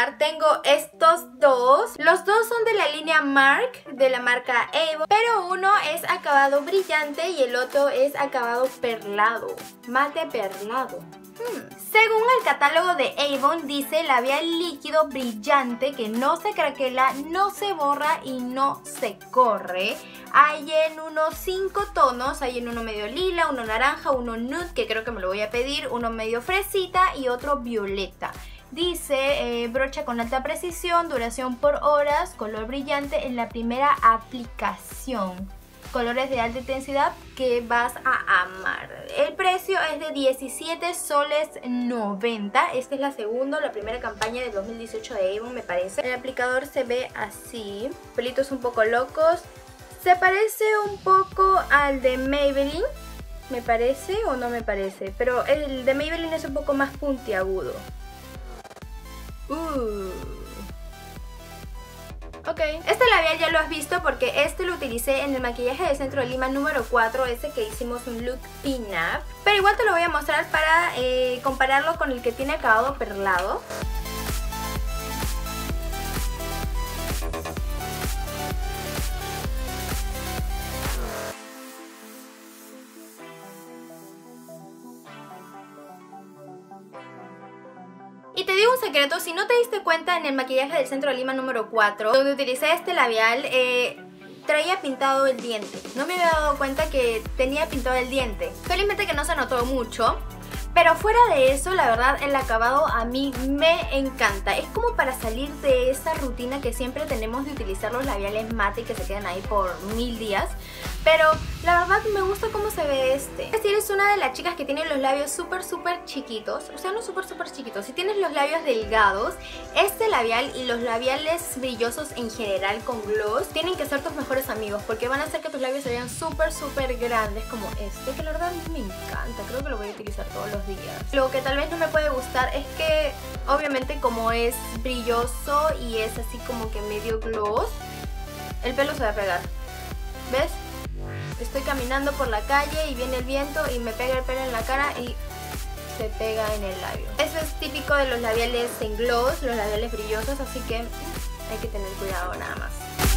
mostrar. Tengo estos dos. Los dos son de la línea Mark, de la marca Avon, pero uno es acabado brillante y el otro es acabado perlado, mate perlado. Según el catálogo de Avon, dice labial líquido brillante que no se craquela, no se borra y no se corre. Hay en unos 5 tonos, hay en uno medio lila, uno naranja, uno nude, que creo que me lo voy a pedir, uno medio fresita y otro violeta. Dice brocha con alta precisión, duración por horas, color brillante en la primera aplicación. Colores de alta intensidad que vas a amar. El precio es de 17 soles 90. Esta es la primera campaña del 2018 de Avon, me parece. El aplicador se ve así. Pelitos un poco locos. Se parece un poco al de Maybelline. ¿Me parece o no me parece? Pero el de Maybelline es un poco más puntiagudo. Ok, este labial ya lo has visto porque este lo utilicé en el maquillaje del Centro de Lima número 4, ese que hicimos un look pin-up. Pero igual te lo voy a mostrar para compararlo con el que tiene acabado perlado. Y te digo un secreto, si no te diste cuenta en el maquillaje del Centro de Lima número 4, donde utilicé este labial, traía pintado el diente. No me había dado cuenta que tenía pintado el diente. Felizmente que no se notó mucho. Pero fuera de eso, la verdad, el acabado a mí me encanta. Es como para salir de esa rutina que siempre tenemos de utilizar los labiales mate y que se quedan ahí por 1000 días. Pero la verdad me gusta cómo se ve este. Si eres una de las chicas que tienen los labios súper chiquitos, o sea, no súper chiquitos, si tienes los labios delgados, este labial y los labiales brillosos en general con gloss tienen que ser tus mejores amigos, porque van a hacer que tus labios se vean súper grandes como este, que la verdad a mí me encanta. Creo que lo voy a utilizar todos los días. Lo que tal vez no me puede gustar es que obviamente como es brilloso y es así como que medio gloss, el pelo se va a pegar. ¿Ves? Estoy caminando por la calle y viene el viento y me pega el pelo en la cara y se pega en el labio. Eso es típico de los labiales en gloss, los labiales brillosos, así que hay que tener cuidado nada más.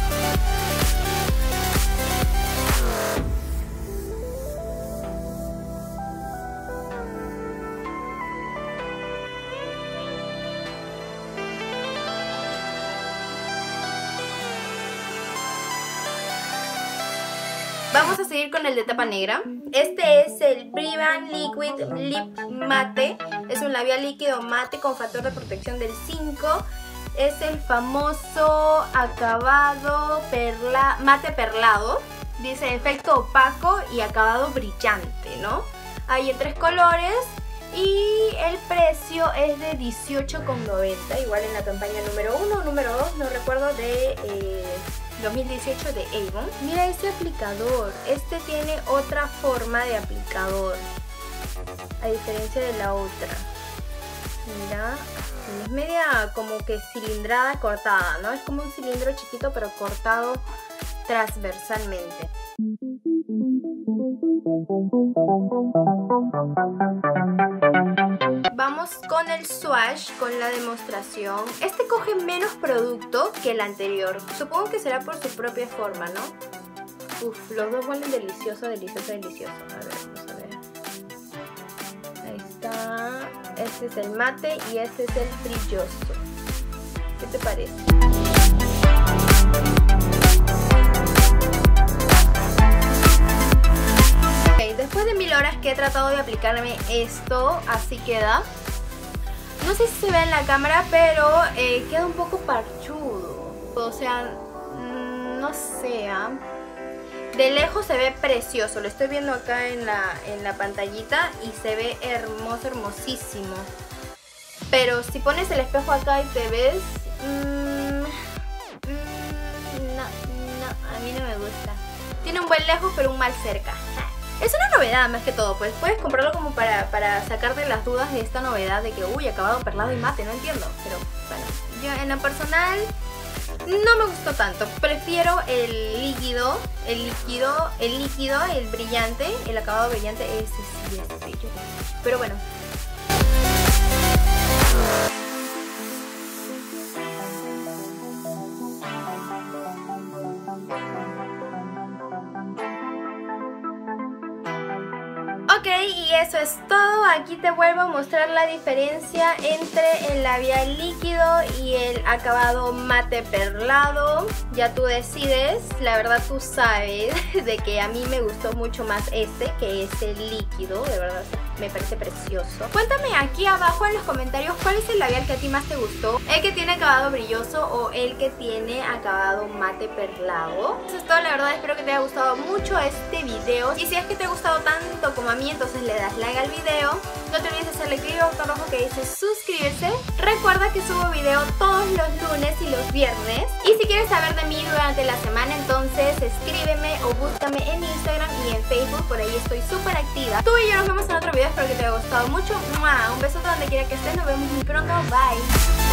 Vamos a seguir con el de tapa negra. Este es el Brivan Liquid Lip Mate. Es un labial líquido mate con factor de protección del 5. Es el famoso acabado mate perlado. Dice efecto opaco y acabado brillante, ¿no? Hay en 3 colores. Y el precio es de 18,90. Igual en la campaña número 1 o número 2, no recuerdo, de 2018 de Avon. Mira este aplicador. Este tiene otra forma de aplicador, a diferencia de la otra. Mira, es media como que cilindrada cortada, ¿no? Es como un cilindro chiquito pero cortado transversalmente. Vamos con el swatch, con la demostración. Este coge menos producto que el anterior. Supongo que será por su propia forma, ¿no? Uf, los dos huelen delicioso. A ver, vamos a ver. Ahí está. Este es el mate y este es el brilloso. ¿Qué te parece? Después de 1000 horas que he tratado de aplicarme esto, así queda. No sé si se ve en la cámara, pero queda un poco parchudo. O sea, no sé. De lejos se ve precioso. Lo estoy viendo acá en la pantallita y se ve hermoso, hermosísimo. Pero si pones el espejo acá y te ves... no, a mí no me gusta. Tiene un buen lejos, pero un mal cerca. Es una novedad más que todo, pues puedes comprarlo como para sacarte las dudas de esta novedad de que, uy, acabado perlado y mate, no entiendo. Pero bueno, yo en lo personal no me gustó tanto. Prefiero el líquido, el brillante, el acabado brillante, ese sí es bello. Pero bueno. Ok, y eso es todo. Aquí te vuelvo a mostrar la diferencia entre el labial líquido y el acabado mate perlado. Ya tú decides, la verdad tú sabes de que a mí me gustó mucho más este que este líquido, de verdad me parece precioso. Cuéntame aquí abajo en los comentarios cuál es el labial que a ti más te gustó, el que tiene acabado brilloso o el que tiene acabado mate perlado. Eso es todo, la verdad espero que te haya gustado mucho este video, y si es que te ha gustado tanto como a mí, entonces le das like al video. No te olvides de hacerle clic al botón rojo que dice suscribirse. Recuerda que subo video todos los lunes y los viernes, y si quieres saber de mí durante la semana, entonces escríbeme o búscame en Instagram y en Facebook, por ahí estoy súper activa. Tú y yo nos vemos en otro video, espero que te haya gustado mucho. Un besote donde quiera que estés, nos vemos muy pronto, bye.